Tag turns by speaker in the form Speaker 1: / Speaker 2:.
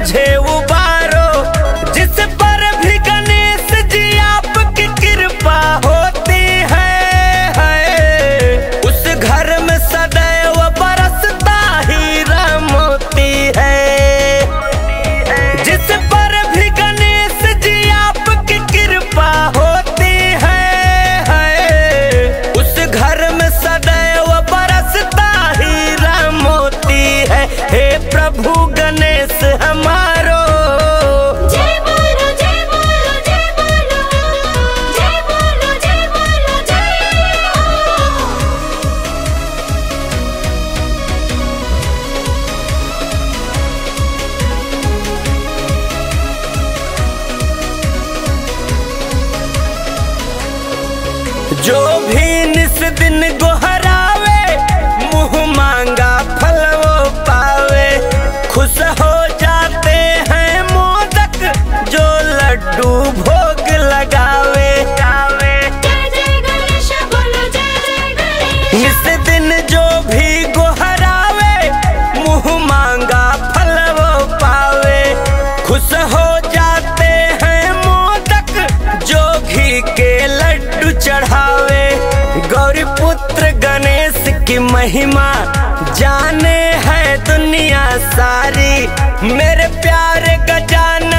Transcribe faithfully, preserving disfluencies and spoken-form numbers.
Speaker 1: मुझे उबारो, जिस पर भी गणेश जी आपकी कृपा होती है, है उस घर में सदैव बरसता हीरा मोती है। जिस पर भी गणेश जी आपकी कृपा होती है, है उस घर में सदैव बरसता हीरा मोती है। हे प्रभु गणेश हमारो,
Speaker 2: जय बोलो जय बोलो जय बोलो जय बोलो जय बोलो जय हो।
Speaker 1: जो भी निस दिन गोहरावे, मुँह मांगा फल वो पावे। खुश हो जाते हैं मोदक जो लड्डू भोग लगावे।
Speaker 2: जय जय गणेश बोलो जय जय गणेश।
Speaker 1: निस दिन जो भी गोहरावे, मुँह मांगा फल वो पावे। खुश हो जाते हैं मोदक जो घी के लड्डू चढ़ावे। गौरी पुत्र गणेश की महिमा जाने है दुनिया सारी। मेरे प्यारे गजानन